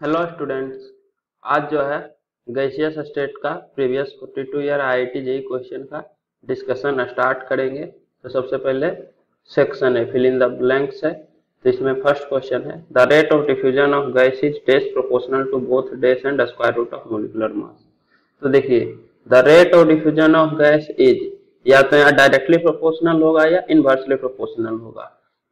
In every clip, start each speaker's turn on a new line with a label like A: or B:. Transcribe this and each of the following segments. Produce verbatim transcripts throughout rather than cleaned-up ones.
A: Hello students. आज जो है गैसियस स्टेट का प्रीवियस बयालीस ईयर आईआईटी जेईई क्वेश्चन का डिस्कशन स्टार्ट करेंगे। तो सबसे पहले सेक्शन है फिल इन द ब्लैंक्स है। तो इसमें फर्स्ट क्वेश्चन है the rate of diffusion of gas is dash proportional to both dash and square root of molecular mass. तो देखिए the rate of diffusion of gas is या तो यहाँ directly proportional होगा या इनवर्सली प्रोपोर्शनल होगा।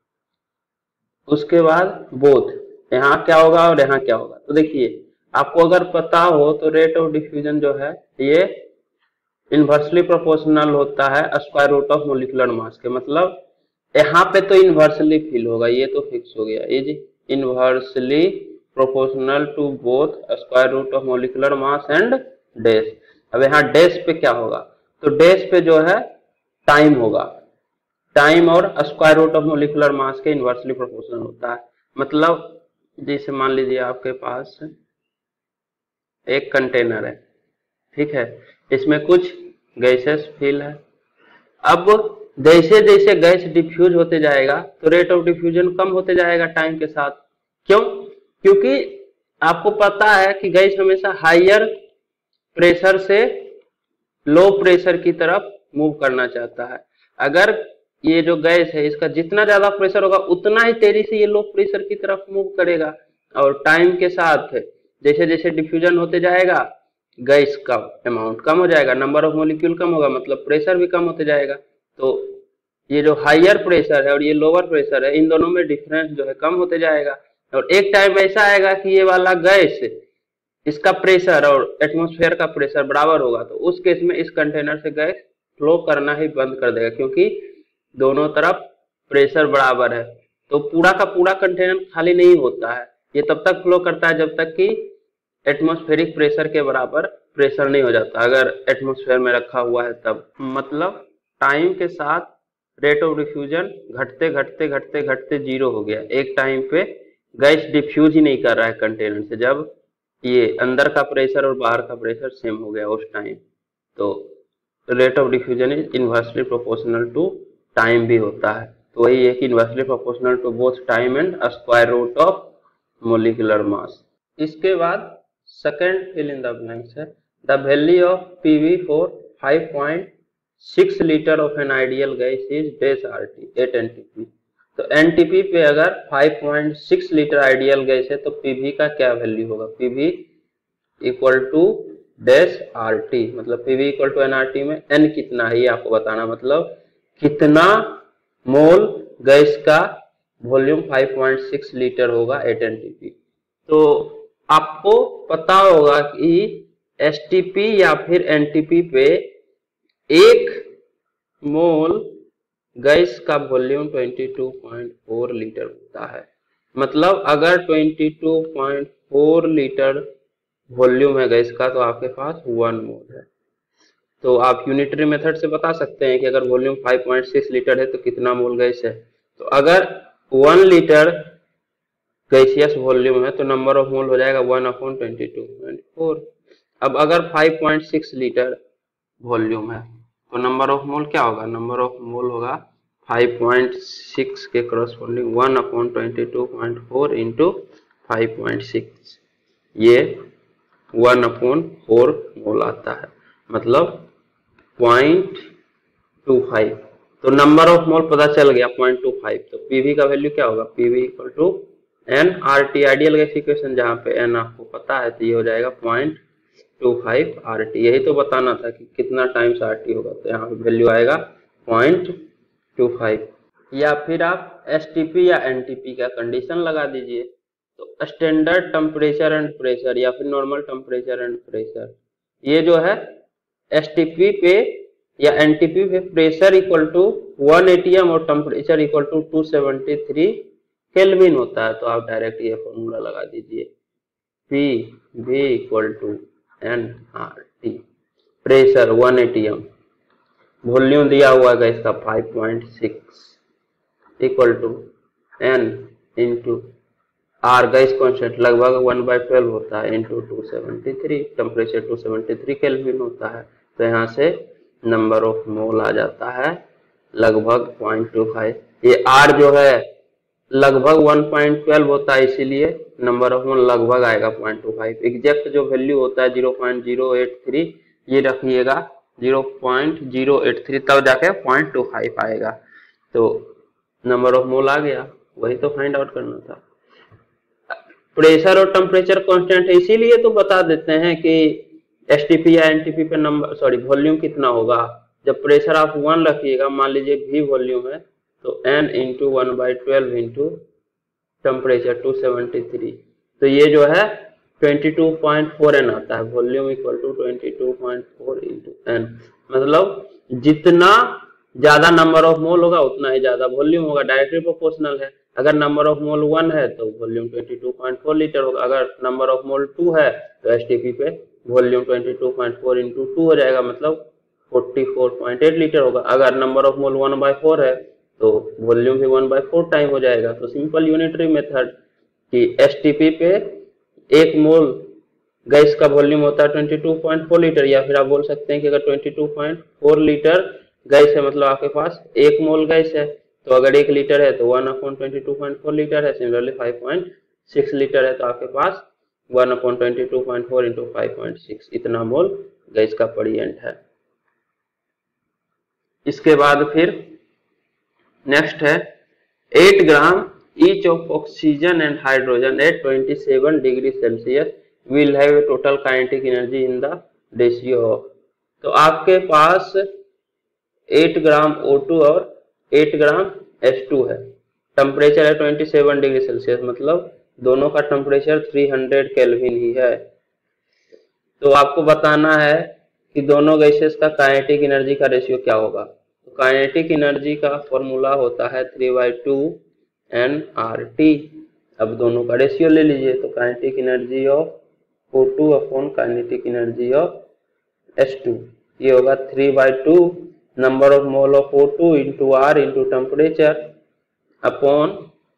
A: उसके बाद बोथ यहाँ क्या होगा और यहाँ क्या होगा। तो देखिए आपको अगर पता हो तो रेट ऑफ डिफ्यूजन जो है ये इनवर्सली प्रोपोर्शनल होता है square root of molecular mass के। मतलब यहाँ पे तो इनवर्सली फिल होगा, ये तो फिक्स हो गया। ये जी inversely proportional to both square root of molecular mass and dash. अब यहाँ डेस पे क्या होगा, तो डेस पे जो है टाइम होगा। टाइम और square root of molecular mass के इनवर्सली प्रोपोर्शनल होता है। मतलब जैसे मान लीजिए आपके पास एक कंटेनर है, ठीक है, इसमें कुछ गैसेस फिल है। अब जैसे जैसे गैस डिफ्यूज होते जाएगा तो रेट ऑफ डिफ्यूजन कम होते जाएगा टाइम के साथ। क्यों? क्योंकि आपको पता है कि गैस हमेशा हायर प्रेशर से लो प्रेशर की तरफ मूव करना चाहता है। अगर ये जो गैस है इसका जितना ज्यादा प्रेशर होगा उतना ही तेजी से ये लो प्रेशर की तरफ मूव करेगा। और टाइम के साथ जैसे जैसे डिफ्यूजन होते जाएगा गैस का अमाउंट कम हो जाएगा, नंबर ऑफ मॉलिक्यूल कम होगा, मतलब प्रेशर भी कम होते जाएगा। तो ये जो हायर प्रेशर है और ये लोअर प्रेशर है, इन दोनों में डिफरेंस जो है कम होते जाएगा। और एक टाइम ऐसा आएगा कि ये वाला गैस इसका प्रेशर और एटमॉस्फेयर का प्रेशर बराबर होगा। तो उस केस में इस कंटेनर से गैस फ्लो करना ही बंद कर देगा, क्योंकि दोनों तरफ प्रेशर बराबर है। तो पूरा का पूरा कंटेनर खाली नहीं होता है, ये तब तक फ्लो करता है जब तक कि एटमॉस्फेरिक प्रेशर के बराबर प्रेशर नहीं हो जाता, अगर एटमॉस्फेयर में रखा हुआ है तब। मतलब टाइम के साथ रेट ऑफ डिफ्यूजन घटते घटते घटते घटते जीरो हो गया। एक टाइम पे गैस डिफ्यूज ही नहीं कर रहा है कंटेनर से, जब ये अंदर का प्रेशर और बाहर का प्रेशर सेम हो गया उस टाइम। तो rate of diffusion is inversely proportional to time भी होता है। तो वही है कि inversely proportional to both time and square root of molecular mass. इसके बाद second fill in the blanks है the value of PV for five point six litre of an ideal gas is dash RT at NTP. तो NTP पे अगर five point six litre ideal gas है तो PV का क्या value होगा, PV equal to dash RT. मतलब PV equal to NRT में एन कितना है ये आपको बताना, मतलब कितना मोल गैस का volume five point six litre होगा एट एनटीपी। तो आपको पता होगा कि एसटीपी या फिर एनटीपी पे एक मोल गैस का वॉल्यूम बाईस पॉइंट फोर लीटर होता है। मतलब अगर बाईस पॉइंट फोर लीटर वॉल्यूम है गैस का तो आपके पास वन मोल है। तो आप यूनिटरी मेथड से बता सकते हैं कि अगर volume five point six litre है तो कितना मोल गैस है। तो अगर वन लीटर गैसियस वॉल्यूम है तो नंबर ऑफ मोल हो जाएगा one upon twenty two point four. अब अगर five point six litre volume है तो नंबर ऑफ मोल क्या होगा, नंबर ऑफ मोल होगा फाइव पॉइंट सिक्स के corresponding one upon twenty two point four into five point six, ये वन अपॉन फोर मोल आता है, मतलब पॉइंट टू फाइव। तो नंबर ऑफ मोल पता चल गया पॉइंट टू फाइव। तो पीवी का वैल्यू क्या होगा, PV equal to N R T, ideal gas equation जहां पे एन आपको पता है तो ये हो जाएगा point two five R T. यही तो बताना था कि कितना टाइम्स आर टी होगा, तो यहाँ पे वैल्यू आएगा पॉइंट टू फाइव। या फिर आप एसटीपी या एनटीपी का कंडीशन लगा दीजिए। तो स्टैंडर्ड टेम्परेचर एंड प्रेशर या फिर नॉर्मल टेम्परेचर एंड प्रेशर, ये जो है एसटीपी पे या एनटीपी पे pressure equal to one ATM और temperature equal to two seventy three kelvin होता है। तो आप डायरेक्ट ये फॉर्मूला लगा दीजिए, P V equal to N R T, pressure one ATM, volume दिया हुआ है इसका five point six equal to N into R, gas constant लगभग वन बाई ट्वेल्व होता है into two seventy three, temperature two seventy three kelvin होता है। तो यहाँ से नंबर ऑफ मोल आ जाता है लगभग पॉइंट टू फाइव। ये आर जो है लगभग वन पॉइंट ट्वेल्व होता है, इसीलिए नंबर ऑफ मोल लगभग आएगा पॉइंट टू फाइव। एग्जैक्ट जो वैल्यू होता है zero point zero eight three, ये रखिएगा zero point zero eight three, तब जाके पॉइंट टू फाइव आएगा। तो नंबर ऑफ मोल आ गया, वही तो फाइंड आउट करना था। प्रेशर और टेम्परेचर कांस्टेंट है, इसीलिए तो बता देते हैं कि एसटीपी या एनटीपी पे नंबर सॉरी वॉल्यूम कितना होगा। जब प्रेशर आप वन रखिएगा, मान लीजिए भी वॉल्यूम है, तो N into one by twelve into temperature two seventy three, तो ये जो है twenty two point four N आता है। Volume equal to twenty two point four into N, मतलब जितना ज्यादा नंबर ऑफ मोल होगा उतना ही ज्यादा वॉल्यूम होगा, डायरेक्टली प्रोपोर्शनल है। अगर नंबर ऑफ मोल वन है तो volume twenty two point four litre होगा, अगर नंबर ऑफ मोल टू है तो एसटीपी पे volume twenty two point four into two हो जाएगा, मतलब forty four point eight litre होगा। अगर number of mole one by four है तो वॉल्यूम भी वन बाय फोर टाइम हो जाएगा। तो सिंपल यूनिटरी मेथड कि एसटीपी पे एक मोल गैस का वॉल्यूम होता है twenty two point four litre, या फिर आप बोल सकते हैं कि अगर twenty two point four litre gas है, मतलब आपके पास एक मोल गैस है, तो अगर एक लीटर है तो one upon twenty two point four litre है। Similarly five point six litre है तो आपके पास one upon twenty two point four into five point six, इतना मोल गैस का परिएंट है। इसके बाद फिर नेक्स्ट है eight gram each of oxygen and hydrogen at twenty seven degree Celsius will have a total kinetic energy in the ratio of. तो आपके पास एट ग्राम ओ टू और एट ग्राम एच टू है, temperature है twenty seven degree Celsius, मतलब दोनों का temperature three hundred kelvin ही है। तो आपको बताना है कि दोनों गैसेस का काइनेटिक एनर्जी का रेशियो क्या होगा। तो काइनेटिक एनर्जी का फॉर्मूला होता है three by two N R T. अब दोनों का रेशियो ले लीजिए, तो kinetic energy of O two upon kinetic energy of H two, ये होगा three by two number of mole of O two into R into temperature upon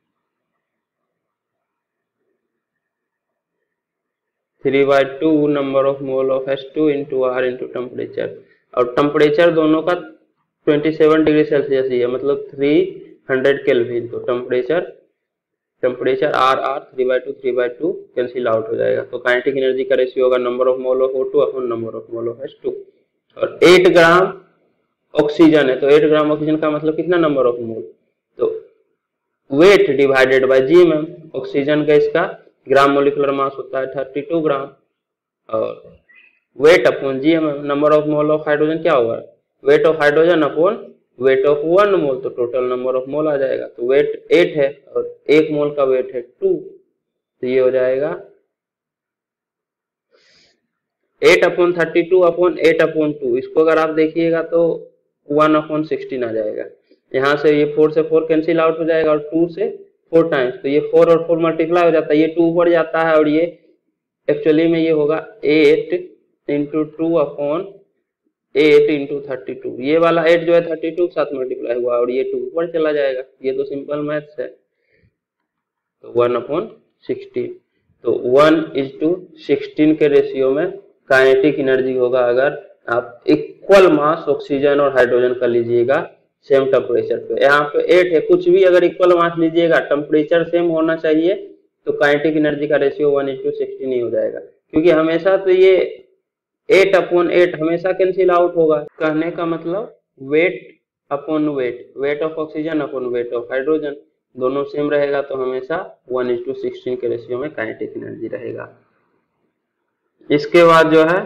A: three by two number of mole of H two into R into temperature. और temperature दोनों का twenty seven degree Celsius ही है, मतलब three hundred kelvin. तो temperature temperature R R three by two three by two cancel out हो जाएगा। तो काइनेटिक एनर्जी का रेशियो होगा number of mole of O two upon number of mole of H two. और eight gram oxygen है, तो eight gram oxygen का मतलब कितना नंबर ऑफ मोल, तो weight divided by GMM. Oxygen gas का ग्राम मोलिकुलर मास होता है थर्टी टू ग्राम, और weight upon GMM. Number of mole of hydrogen क्या होगा, weight of hydrogen upon weight of one mole, तो total number of mole आ जाएगा। तो वेट एट है और एक मोल का वेट है टू, तो ये हो जाएगा eight upon thirty two upon eight upon two. इसको अगर आप देखिएगा तो वन अपॉन सिक्सटीन आ जाएगा। यहाँ से ये फोर से फोर कैंसिल आउट हो जाएगा और टू से फोर टाइम्स, तो ये फोर और फोर मल्टीप्लाई हो जाता है, ये टू ऊपर जाता है, और ये एक्चुअली में ये होगा eight into two upon eight into thirty two. ये वाला एट जो है थर्टी टू के साथ मल्टीप्लाई हुआ और ये टू ऊपर चला जाएगा, ये तो सिंपल मैथ्स है। तो वन अपॉन सिक्सटीन, तो वन इज टू सिक्सटीन के रेशियो में काइनेटिक एनर्जी होगा अगर आप इक्वल मास ऑक्सीजन और हाइड्रोजन का लीजिएगा सेम टेम्परेचर पे। यहाँ पे एट है, कुछ भी अगर इक्वल मास लीजिएगा टेम्परेचर सेम होना चाहिए, तो काइनेटिक एनर्जी का ratio one is to sixteen ही हो जाएगा, क्योंकि हमेशा तो ये एट अपॉन एट हमेशा कैंसिल आउट होगा। कहने का मतलब weight upon weight, weight of oxygen upon weight of hydrogen दोनों सेम रहेगा, तो हमेशा वन इज टू सिक्सटीन के रेशियो में काइनेटिक एनर्जी रहेगा। इसके बाद जो है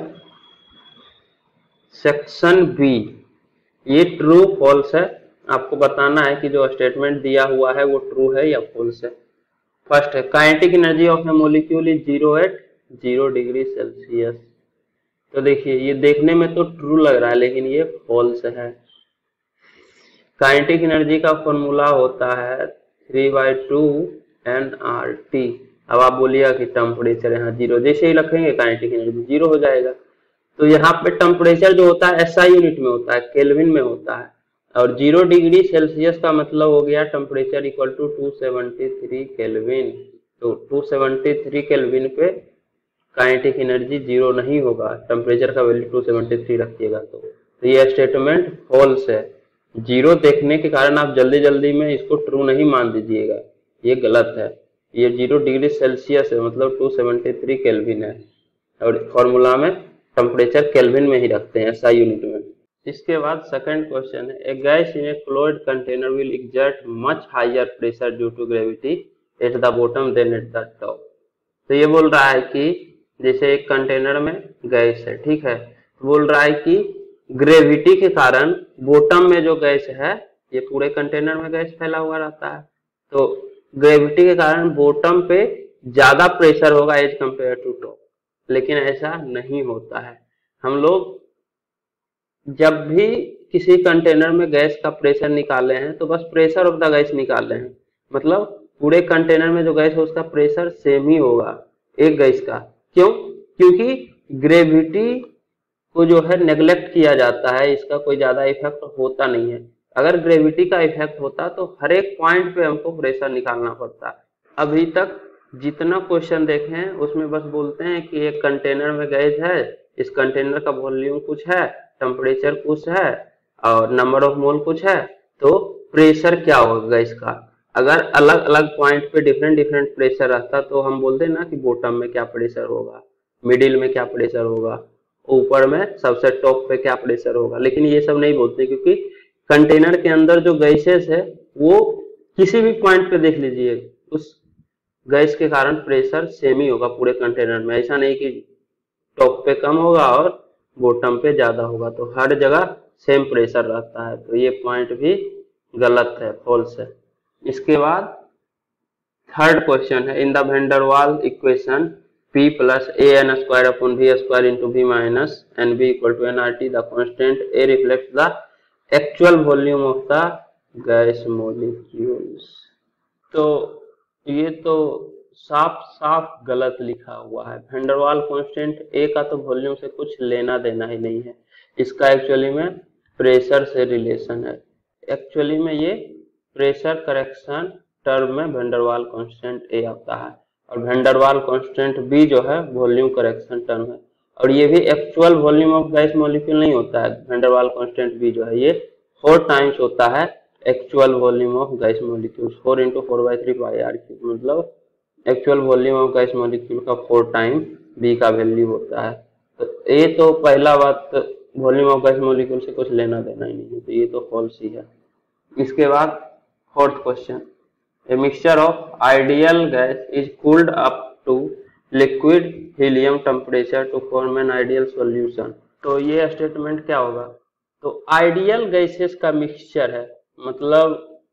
A: सेक्शन बी, ये ट्रू फॉल्स है। आपको बताना है कि जो स्टेटमेंट दिया हुआ है वो ट्रू है या फॉल्स है। फर्स्ट है kinetic energy of a molecule is zero at zero degree Celsius. तो देखिए ये देखने में तो ट्रू लग रहा है लेकिन ये फॉल्स है। काइनेटिक एनर्जी का फॉर्मूला होता है three by two N R T. अब आप बोलिएगा कि टेम्परेचर यहाँ जीरो, जैसे ही रखेंगे काइनेटिक एनर्जी जीरो हो जाएगा। तो यहाँ पे टेम्परेचर जो होता है एसआई यूनिट में होता है, केल्विन में होता है, और जीरो डिग्री सेल्सियस का मतलब हो गया temperature equal to two seventy three kelvin. तो टू सेवेंटी थ्री केल्विन पे काइनेटिक एनर्जी जीरो नहीं होगा, टेम्परेचर का वैल्यू टू सेवेंटी थ्री रखिएगा। तो, तो ये स्टेटमेंट फॉल्स है। जीरो देखने के कारण आप जल्दी जल्दी में इसको ट्रू नहीं मान दीजिएगा, ये गलत है। ये जीरो डिग्री सेल्सियस है, मतलब टू सेवेंटी थ्री केल्विन है, और फॉर्मूला में टेम्परेचर केल्विन में ही रखते हैं, एसआई यूनिट में। इसके बाद सेकंड क्वेश्चन है, ए gas in a closed container will exert much higher pressure due to gravity at the bottom than at the top. तो ये बोल रहा है कि जैसे एक कंटेनर में गैस है, ठीक है, तो बोल रहा है कि ग्रेविटी के कारण बॉटम में जो गैस है, ये पूरे कंटेनर में गैस फैला हुआ रहता है, तो ग्रेविटी के कारण बॉटम पे ज्यादा प्रेशर होगा एज कंपेयर टू टॉप। लेकिन ऐसा नहीं होता है। हम लोग जब भी किसी कंटेनर में गैस का प्रेशर निकाले हैं तो बस प्रेशर ऑफ द गैस निकाले हैं, मतलब पूरे कंटेनर में जो गैस है उसका प्रेशर सेम ही होगा एक गैस का। क्यों? क्योंकि ग्रेविटी को जो है नेग्लेक्ट किया जाता है, इसका कोई ज्यादा इफेक्ट होता नहीं है। अगर ग्रेविटी का इफेक्ट होता तो हर एक पॉइंट पे हमको प्रेशर निकालना पड़ता। अभी तक जितना क्वेश्चन देखे हैं उसमें बस बोलते हैं कि एक कंटेनर में गैस है, इस कंटेनर का वॉल्यूम कुछ है, टेम्परेचर कुछ है और नंबर ऑफ मोल कुछ है, तो प्रेशर क्या होगा गैस का। अगर अलग अलग पॉइंट पे डिफरेंट डिफरेंट प्रेशर रहता तो हम बोलते ना कि बॉटम में क्या प्रेशर होगा, मिडिल में क्या प्रेशर होगा, ऊपर में सबसे टॉप पे क्या प्रेशर होगा। लेकिन ये सब नहीं बोलते, क्योंकि कंटेनर के अंदर जो गैसेस है वो किसी भी पॉइंट पे देख लीजिए, उस गैस के कारण प्रेशर सेम ही होगा पूरे कंटेनर में। ऐसा नहीं कि टॉप पे कम होगा और बॉटम पे ज्यादा होगा, तो हर जगह सेम प्रेशर रहता है। तो ये पॉइंट भी गलत है, फॉल्स है। इसके बाद थर्ड क्वेश्चन है, in the van der Waals equation P plus a n square upon v square into v minus n b equal to nRT, the constant a reflects the actual volume of the gas molecules। तो ये तो साफ साफ गलत लिखा हुआ है। Van der Waals constant a का तो वॉल्यूम से कुछ लेना देना ही नहीं है, इसका एक्चुअली में प्रेशर से रिलेशन है। एक्चुअली में ये प्रेशर करेक्शन टर्म में van der Waals constant a आता है, और van der Waals constant B जो है वॉल्यूम करेक्शन टर्म है। और ये भी actual volume of gas molecule नहीं होता है, van der Waals constant B जो है ये फोर टाइम्स होता है actual volume of gas molecule, four into four by three pi r cube, मतलब actual volume of gas molecule का फोर टाइम B का वैल्यू होता है। तो ये तो पहला बात, वॉल्यूम ऑफ गैस मॉलिक्यूल से कुछ लेना देना ही नहीं है, तो ये तो फॉल्स ही है। इसके बाद fourth question, A mixture of ideal gas is cooled up to liquid helium temperature to form an ideal solution। तो ये स्टेटमेंट क्या होगा? तो आइडियल गैसेस का मिक्सचर है, मतलब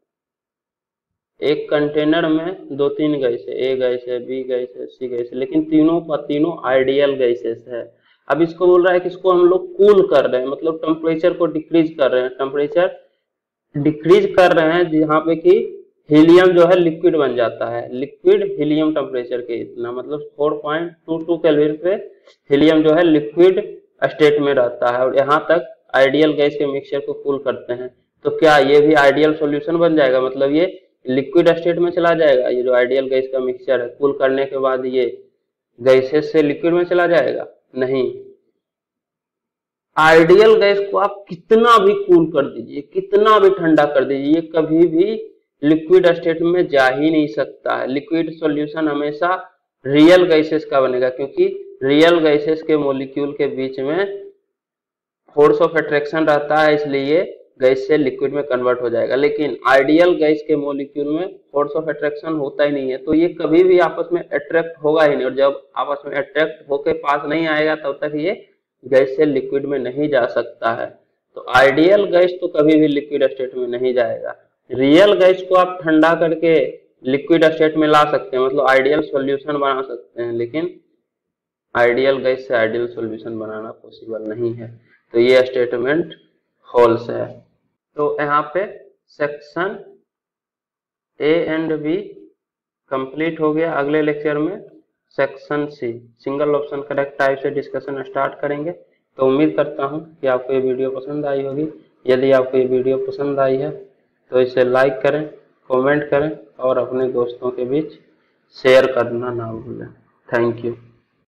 A: एक कंटेनर में दो तीन गैस है, ए गैस है, बी गैस है, सी गैस है, लेकिन तीनों का तीनों आइडियल गैसेस है। अब इसको बोल रहा है कि इसको हम लोग कूल कर रहे हैं, मतलब टेम्परेचर को डिक्रीज कर रहे हैं, टेम्परेचर डिक्रीज कर रहे हैं जहाँ पे कि हीलियम जो है लिक्विड बन जाता है, लिक्विड हीलियम टेम्परेचर के इतना, मतलब four point two two kelvin पे हीलियम जो है लिक्विड स्टेट में रहता है, और यहाँ तक आइडियल गैस के मिक्सचर को कूल करते हैं। तो क्या ये भी आइडियल सॉल्यूशन बन जाएगा, मतलब ये लिक्विड स्टेट में चला जाएगा, ये जो आइडियल गैस का मिक्सचर है कूल करने के बाद ये गैसेस से लिक्विड में चला जाएगा? नहीं। आइडियल गैस को आप कितना भी कूल कर दीजिए, कितना भी ठंडा कर दीजिए, ये कभी भी लिक्विड स्टेट में जा ही नहीं सकता है। लिक्विड सॉल्यूशन हमेशा रियल गैसेस का बनेगा, क्योंकि रियल गैसेस के मॉलिक्यूल के बीच में फोर्स ऑफ अट्रैक्शन रहता है, इसलिए गैस से लिक्विड में कन्वर्ट हो जाएगा। लेकिन आइडियल गैस के मॉलिक्यूल में फोर्स ऑफ अट्रैक्शन होता ही नहीं है, तो ये कभी भी आपस में अट्रैक्ट होगा ही नहीं, और जब आपस में अट्रैक्ट होके पास नहीं आएगा तब तक ये गैस से लिक्विड में नहीं जा सकता है। तो आइडियल गैस तो कभी भी लिक्विड स्टेट में नहीं जाएगा। रियल गैस को आप ठंडा करके लिक्विड स्टेट में ला सकते हैं, मतलब आइडियल सॉल्यूशन बना सकते हैं, लेकिन आइडियल गैस से आइडियल सॉल्यूशन बनाना पॉसिबल नहीं है। तो ये स्टेटमेंट फॉल्स है। तो यहाँ पे section A and B complete हो गया। अगले लेक्चर में section C single option correct type से डिस्कशन स्टार्ट करेंगे। तो उम्मीद करता हूँ कि आपको ये वीडियो पसंद आई होगी। यदि आपको ये वीडियो पसंद आई है तो इसे लाइक करें, कमेंट करें और अपने दोस्तों के बीच शेयर करना ना भूलें। Thank you.